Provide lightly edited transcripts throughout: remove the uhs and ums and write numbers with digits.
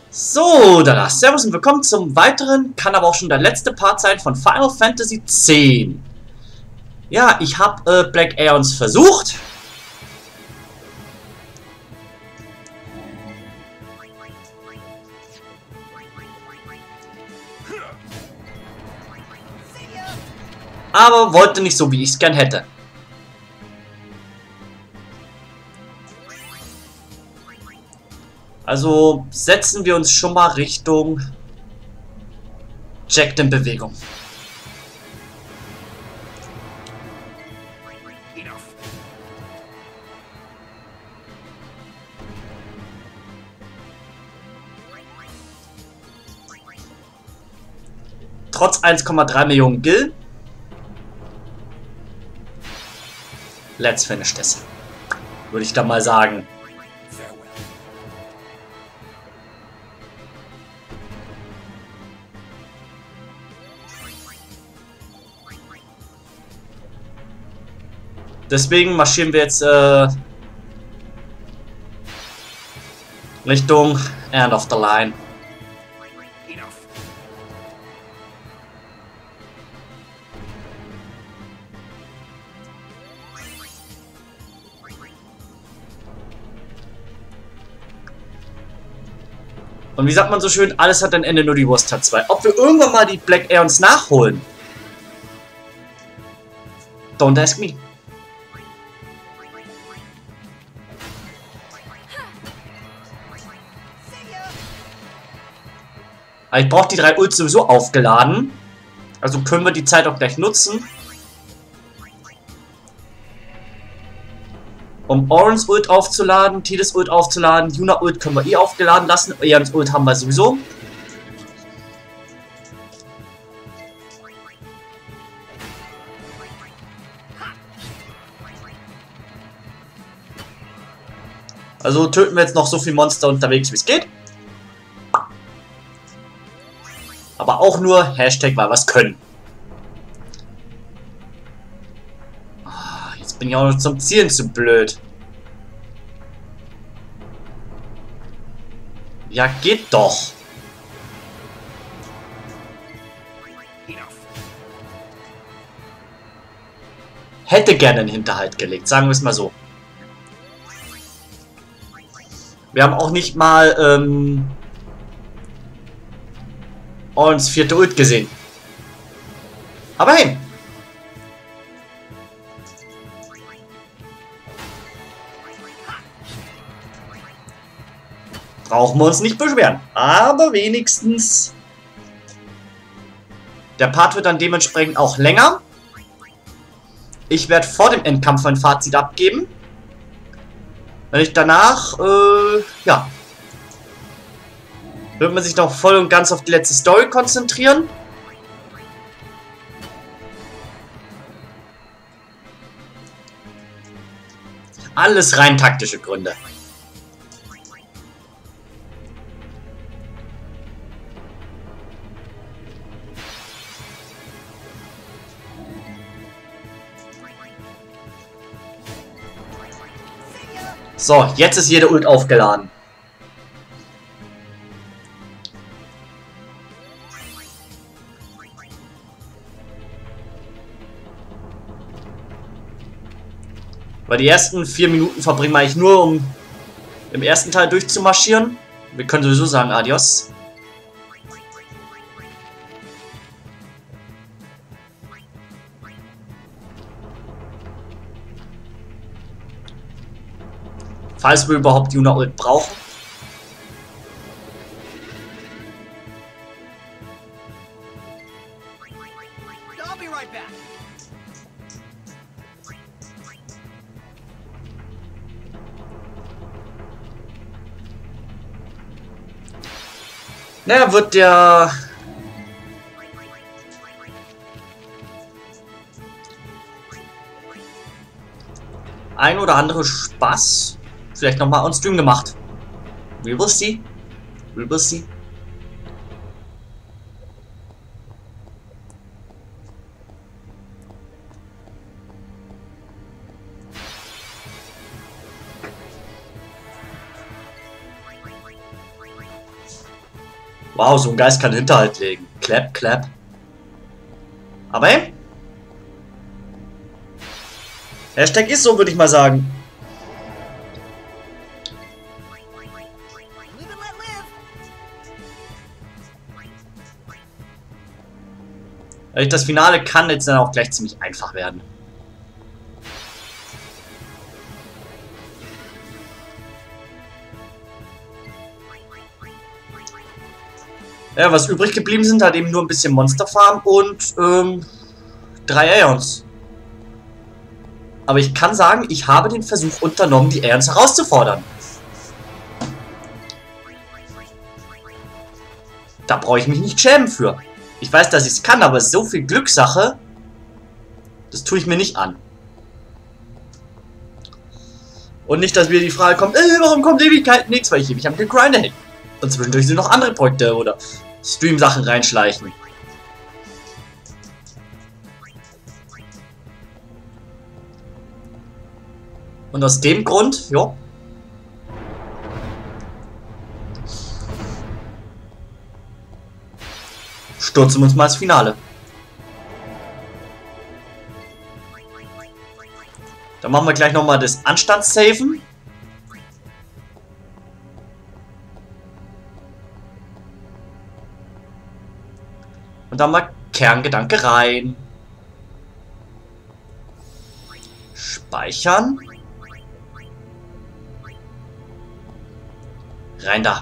So, da, servus und willkommen zum weiteren, kann aber auch schon der letzte Part sein von Final Fantasy X. Ja, ich habe Black Aeons versucht. Aber wollte nicht so, wie ich es gern hätte. Also setzen wir uns schon mal Richtung Jack in Bewegung. Trotz 1,3 Millionen Gil. Let's finish this. Würde ich da mal sagen. Deswegen marschieren wir jetzt Richtung End of the Line. Und wie sagt man so schön, alles hat ein Ende, nur die Wurst hat zwei. Ob wir irgendwann mal die Black Aeons nachholen? Don't ask me. Aber ich brauche die 3 Ults sowieso aufgeladen. Also können wir die Zeit auch gleich nutzen. Um Orans Ult aufzuladen, Tidus Ult aufzuladen, Yuna Ult können wir eh aufgeladen lassen. Aeons Ult haben wir sowieso. Also töten wir jetzt noch so viele Monster unterwegs, wie es geht. Aber auch nur Hashtag, weil wir es können. Jetzt bin ich auch noch zum Zielen zu blöd. Ja, geht doch. Hätte gerne einen Hinterhalt gelegt, sagen wir es mal so. Wir haben auch nicht mal Orans 4. Ult gesehen. Aber hey. Brauchen wir uns nicht beschweren. Aber wenigstens... Der Part wird dann dementsprechend auch länger. Ich werde vor dem Endkampf ein Fazit abgeben. Wenn ich danach, ja... Wird man sich noch voll und ganz auf die letzte Story konzentrieren. Alles rein taktische Gründe. So, jetzt ist jede Ult aufgeladen. Weil die ersten 4 Minuten verbringen wir eigentlich nur, um im ersten Teil durchzumarschieren. Wir können sowieso sagen Adios. Falls wir überhaupt Yuna Ult brauchen. Naja, wird der... ein oder andere Spaß vielleicht nochmal on Stream gemacht. We will see. We will see. Wow, so ein Geist kann Hinterhalt legen. Clap, clap. Aber hey. Hashtag ist so, würde ich mal sagen. Das Finale kann jetzt dann auch gleich ziemlich einfach werden. Ja, was übrig geblieben sind, hat eben nur ein bisschen Monsterfarm und 3 Aeons. Aber ich kann sagen, ich habe den Versuch unternommen, die Aeons herauszufordern. Da brauche ich mich nicht schämen für. Ich weiß, dass ich es kann, aber so viel Glückssache, das tue ich mir nicht an. Und nicht, dass wieder die Frage kommt, warum kommt Ewigkeit nichts, weil ich ewig am Gegrinder hänge. Und zwischendurch sind noch andere Projekte oder Stream-Sachen reinschleichen. Und aus dem Grund, ja. Stürzen wir uns mal ins Finale. Dann machen wir gleich nochmal das Anstandssaven. Und dann mal Kerngedanke rein. Speichern. Rein da.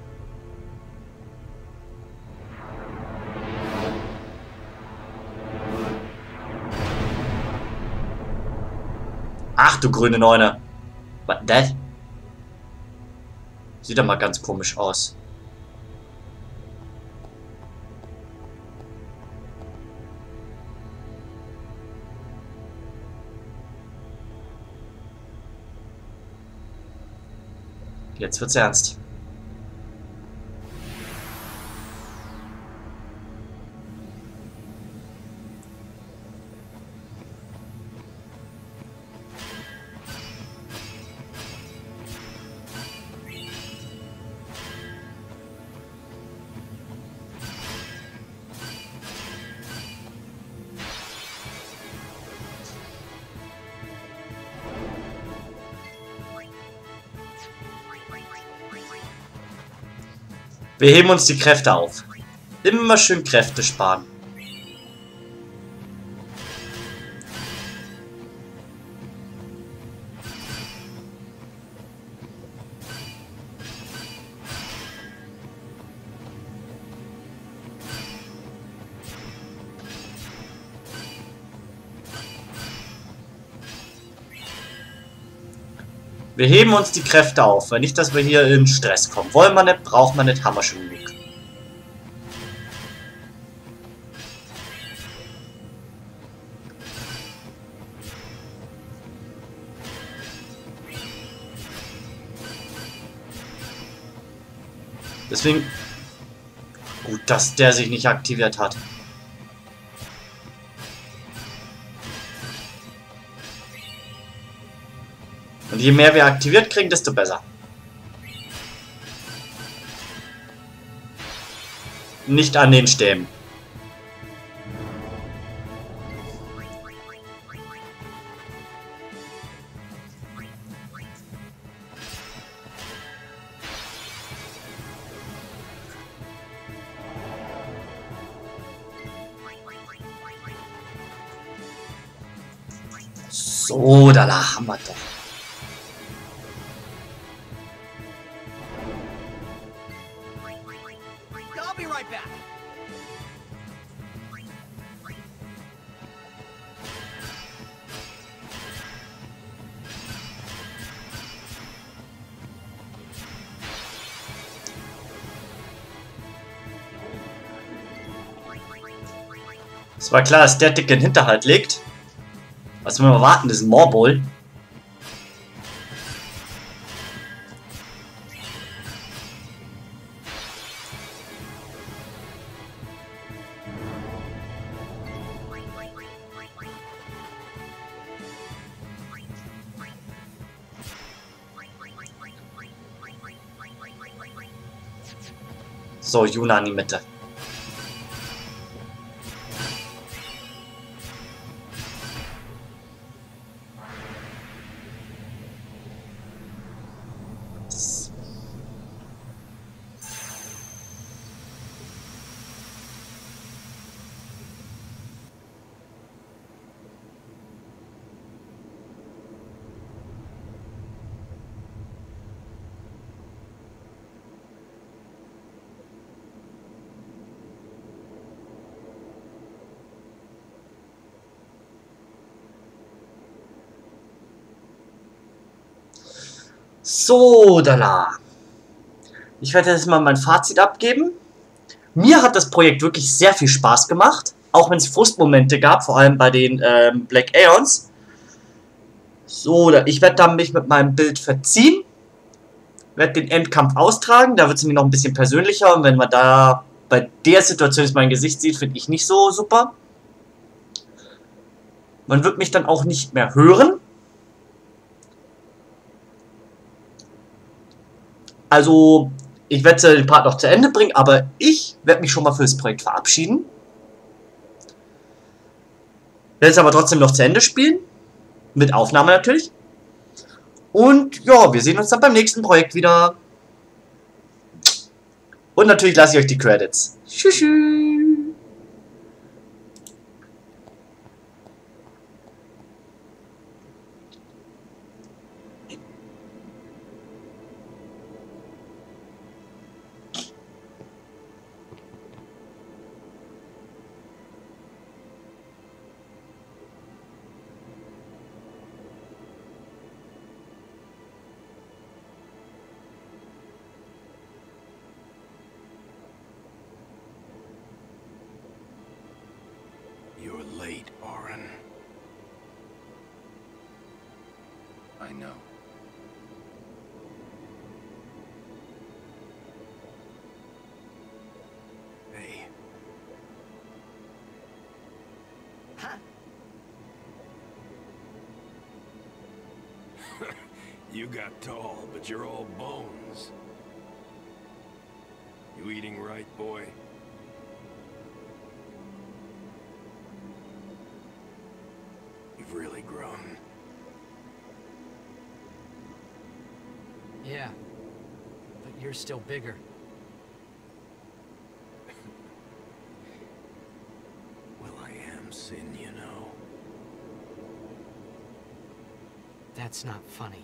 Ach du grüne Neune. What that? Sieht doch mal ganz komisch aus. Jetzt wird's ernst. Wir heben uns die Kräfte auf. Immer schön Kräfte sparen. Wir heben uns die Kräfte auf, weil nicht, dass wir hier in Stress kommen. Wollen wir nicht, braucht man nicht, haben wir schon genug. Deswegen gut, dass der sich nicht aktiviert hat. Und je mehr wir aktiviert kriegen, desto besser. Nicht an den Stäben. So, da haben wir doch. Es war klar, dass der Dicke einen Hinterhalt legt. Was wir mal warten, ist ein Morbol. So, Yuna in die Mitte. So, Dala. Ich werde jetzt mal mein Fazit abgeben. Mir hat das Projekt wirklich sehr viel Spaß gemacht. Auch wenn es Frustmomente gab, vor allem bei den Black Aeons. So, ich werde dann mich mit meinem Bild verziehen. Werde den Endkampf austragen. Da wird es mir noch ein bisschen persönlicher. Und wenn man da bei der Situation jetzt mein Gesicht sieht, finde ich nicht so super. Man wird mich dann auch nicht mehr hören. Also, ich werde den Part noch zu Ende bringen, aber ich werde mich schon mal für das Projekt verabschieden. Werde es aber trotzdem noch zu Ende spielen. Mit Aufnahme natürlich. Und ja, wir sehen uns dann beim nächsten Projekt wieder. Und natürlich lasse ich euch die Credits. Tschüss. You're late, Auron. I know. Hey. Huh? You got tall, but you're all bones. You eating right, boy? You've really grown. Yeah. But you're still bigger. Well, I am Sin, you know. That's not funny.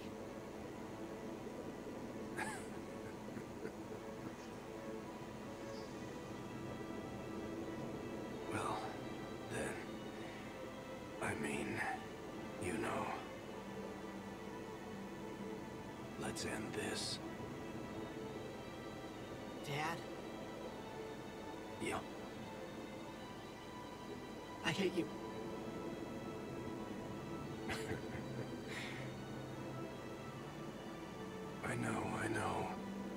Well, then, I mean, you know. Let's end this. Dad, Yeah. I hate you. I know.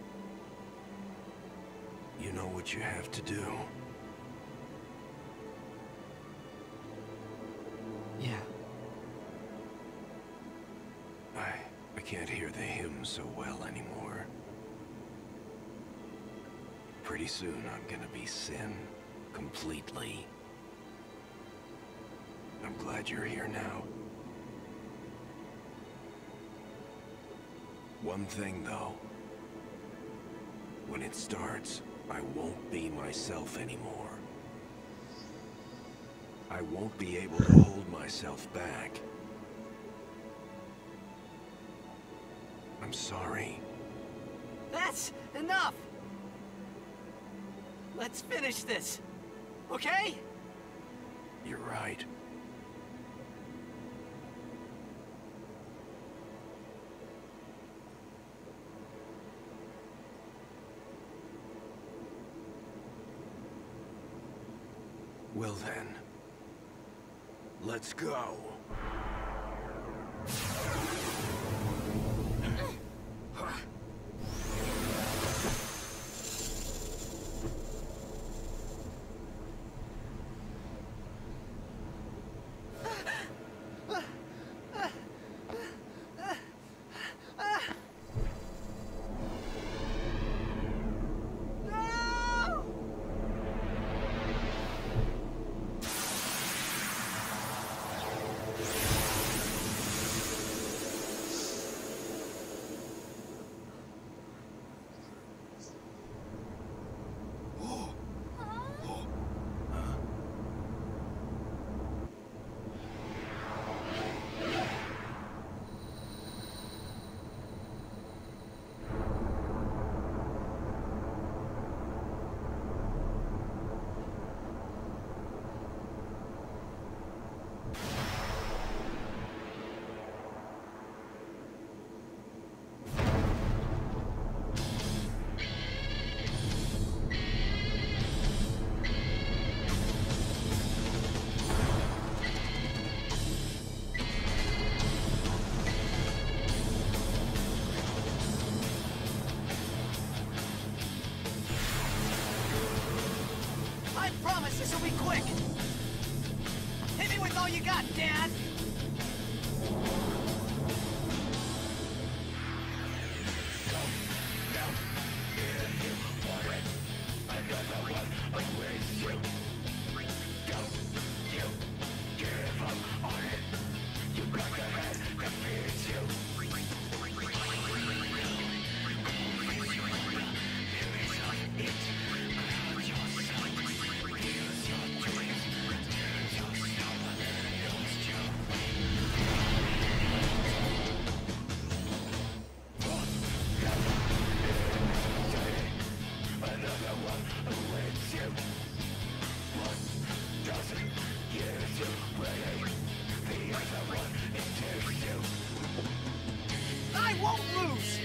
You know what you have to do. Yeah. I can't hear the hymn so well anymore. Pretty soon I'm gonna be Sin. Completely. I'm glad you're here now. One thing, though. When it starts, I won't be myself anymore. I won't be able to hold myself back. I'm sorry. That's enough! Let's finish this, okay? You're right. Well then, let's go. No! I promise this will be quick. Hit me with all you got, Dad. I won't lose!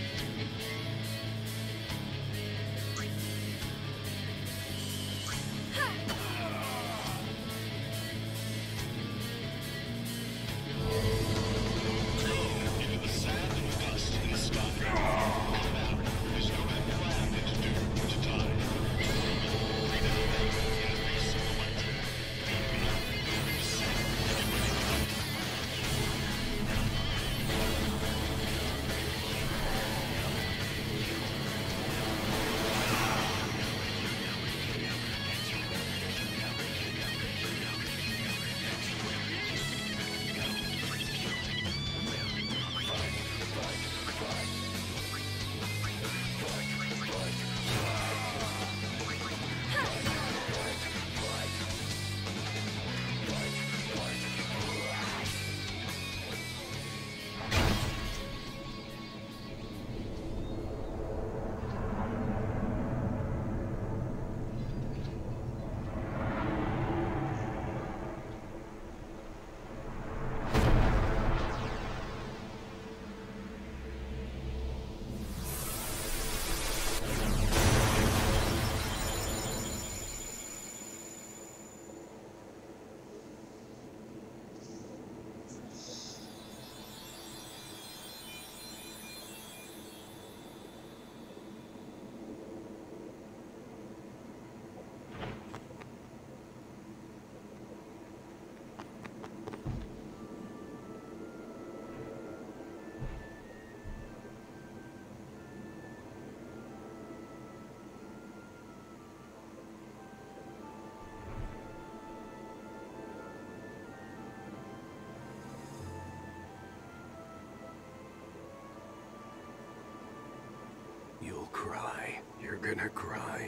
You'll cry. You're gonna cry.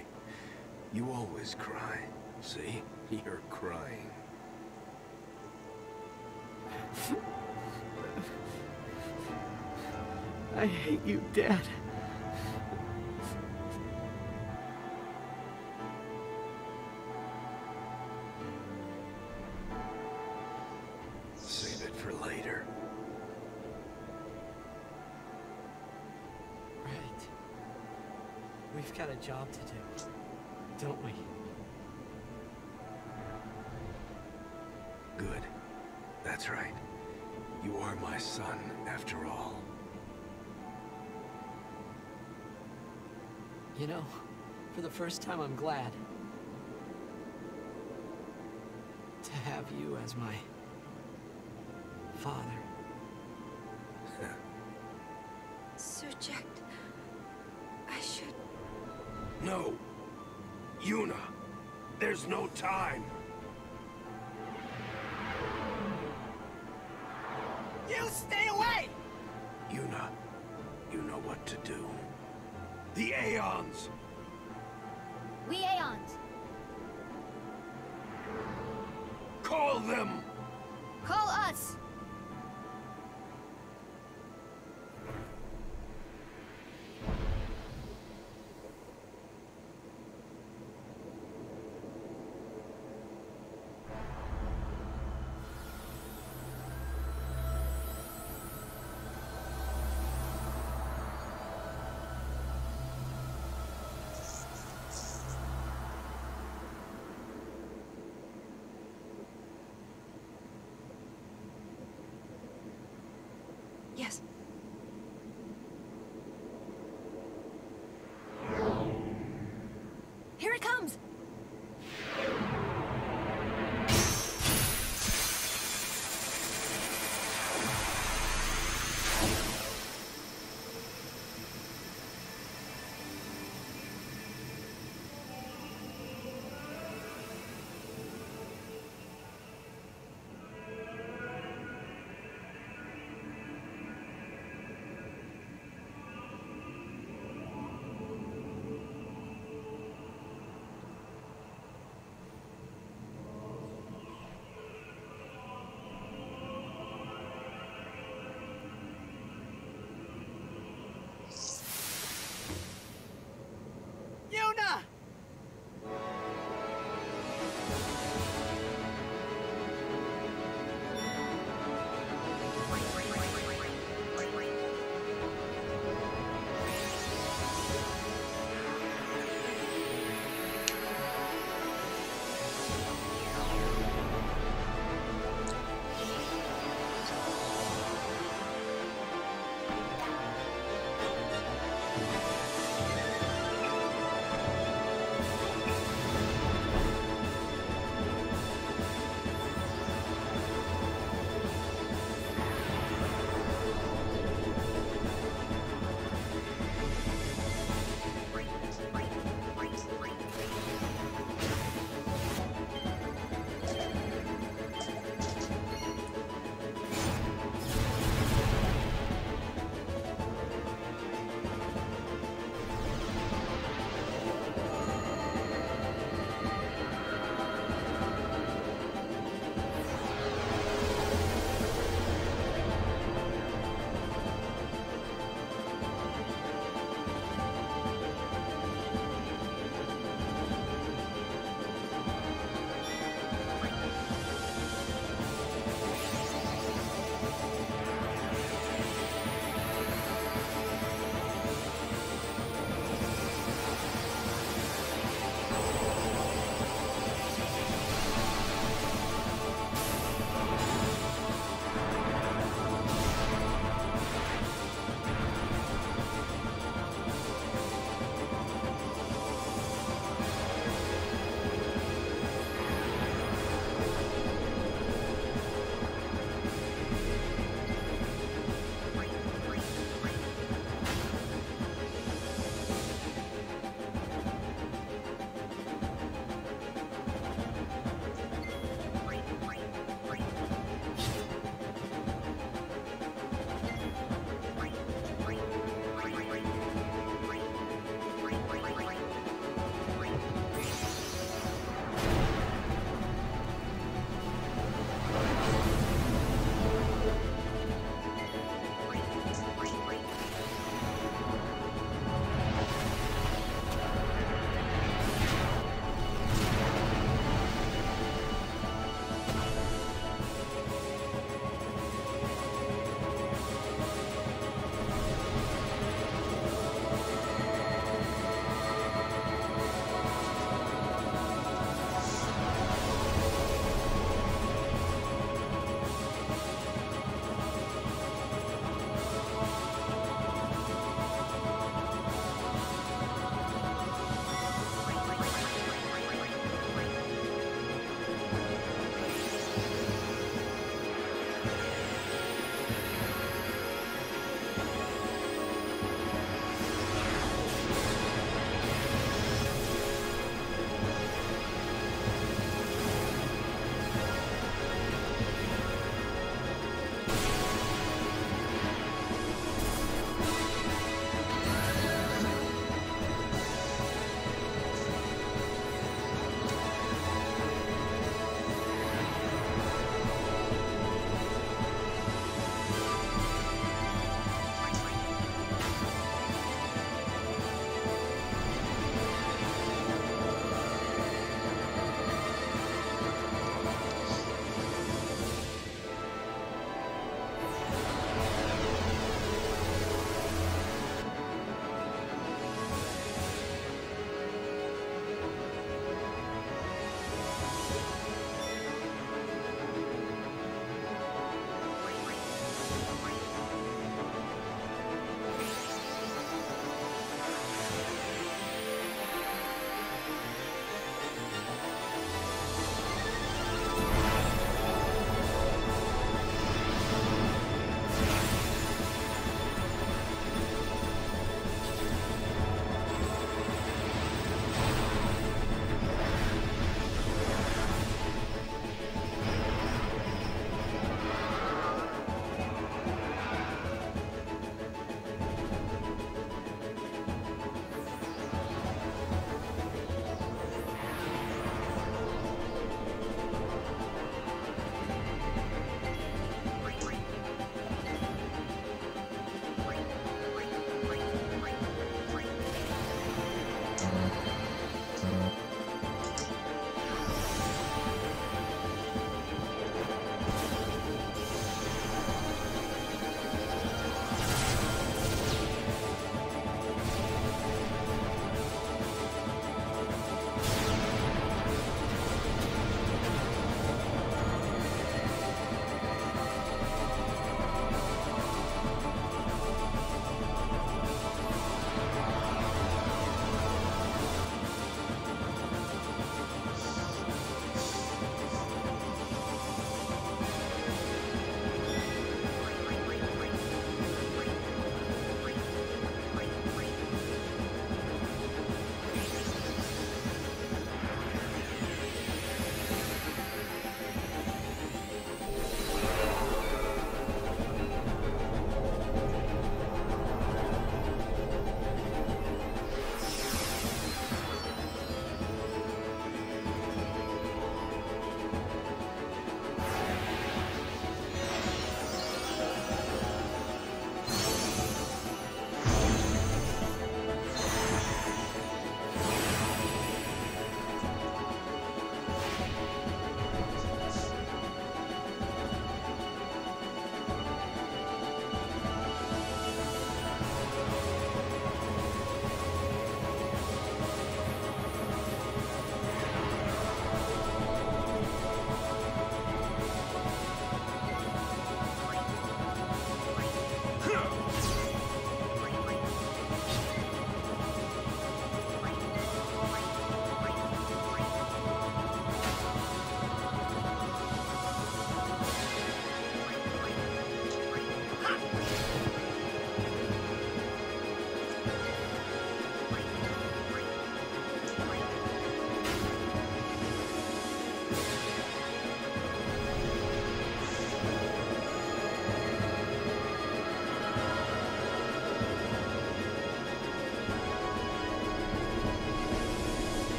You always cry. See? You're crying. I hate you, Dad. Save it for later. Right. We've got a job to do, don't we? Good. That's right. You are my son, after all. You know, for the first time, I'm glad to have you as my father. Subject. I should... No! Yuna! There's no time! You stay away! Yuna, you know what to do. The Aeons! We Aeons. Call them! Call us.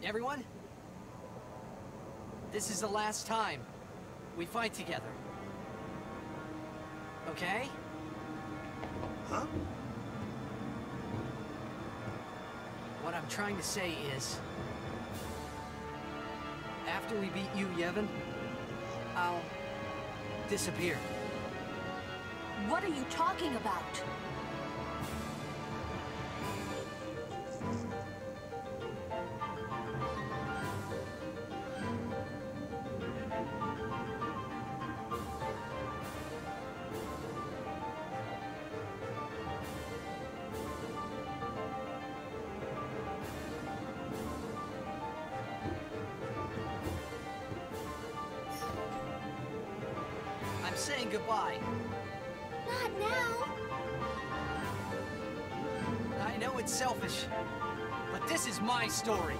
Everyone? This is the last time we fight together. Okay? Huh? What I'm trying to say is, after we beat you, Yevon, I'll disappear. What are you talking about? I'm saying goodbye. Not now. I know it's selfish, but this is my story.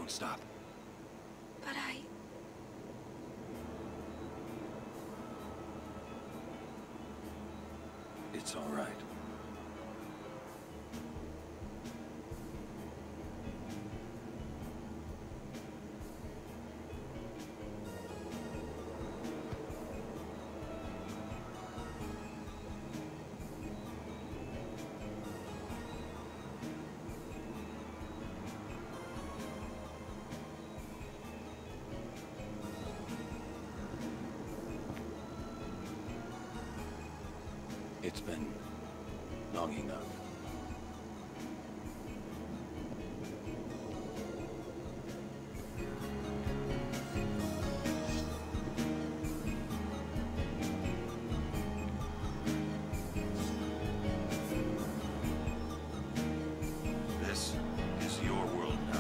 Don't stop. But It's all right. It's been long enough. This is your world now.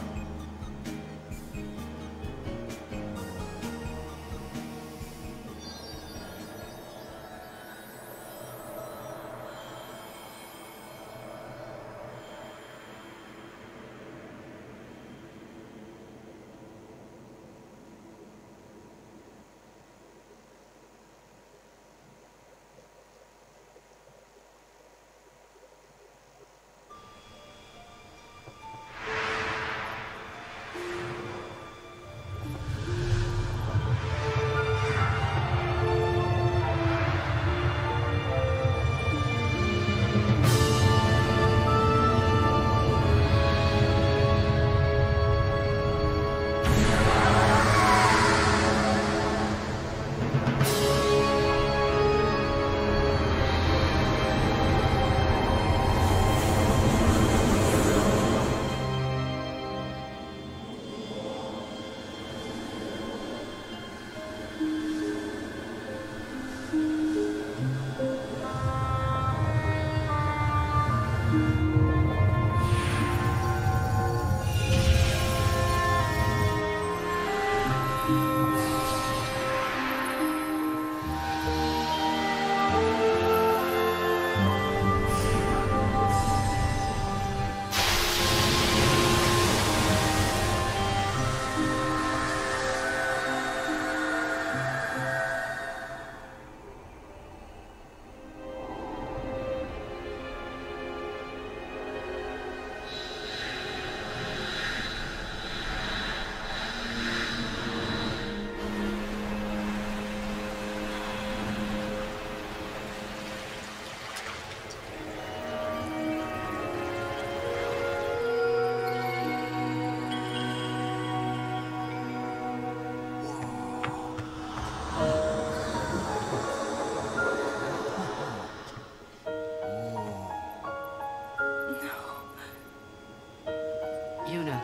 Yuna,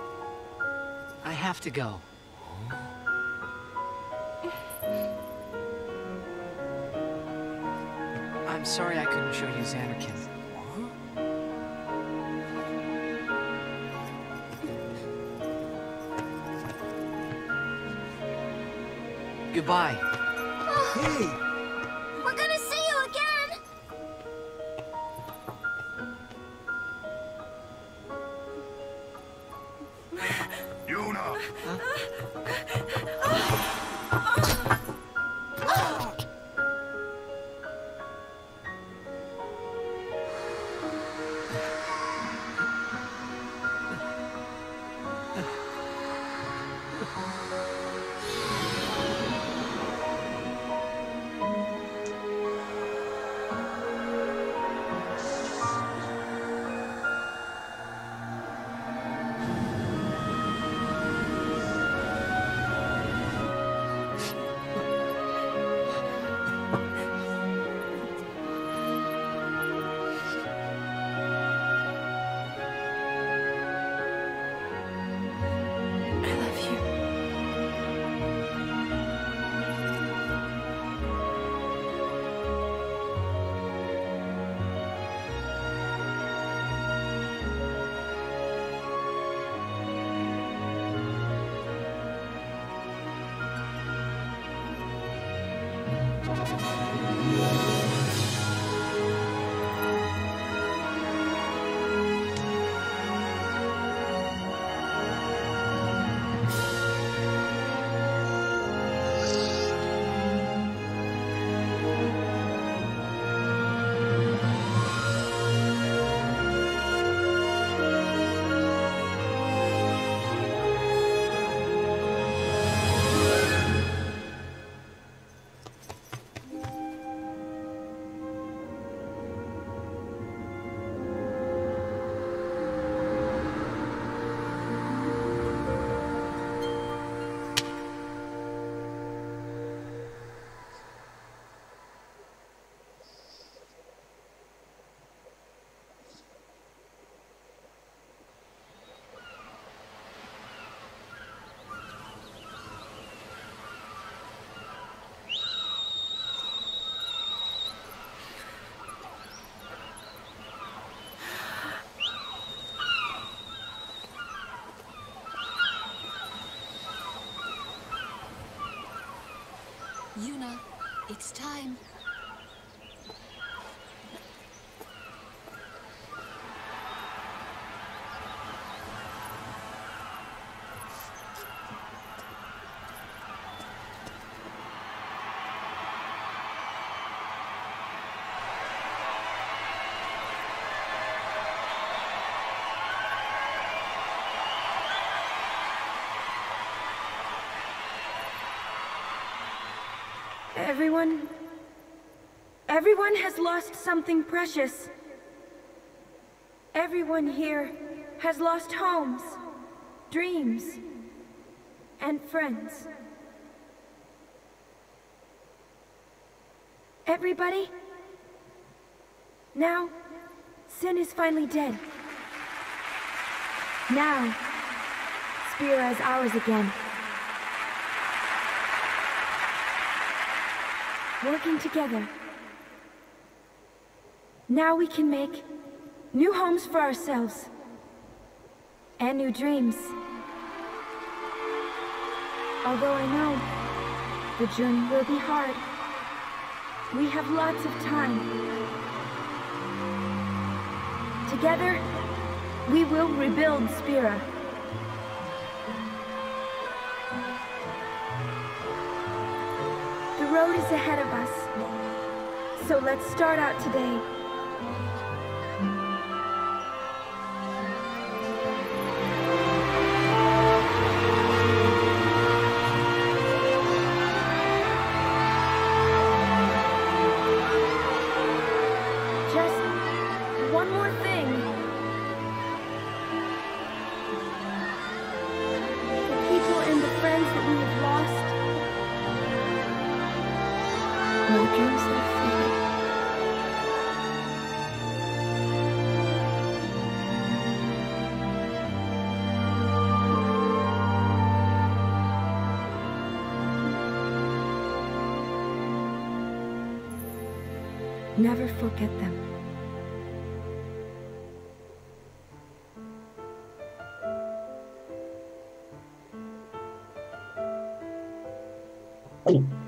I have to go. I'm sorry I couldn't show you Xanarkin. Goodbye. Hey! we're gonna see you again! Yuna! It's time. Everyone has lost something precious. Everyone here has lost homes, dreams, and friends. Everybody? Now, Sin is finally dead. Now, Spira is ours again. Working together. Now we can make new homes for ourselves. And new dreams. Although I know the journey will be hard, we have lots of time. Together, we will rebuild Spira. The road is ahead of us, so let's start out today. Just one more thing. The people and the friends that we have lost. No dreams have faded. Never forget them. Oh.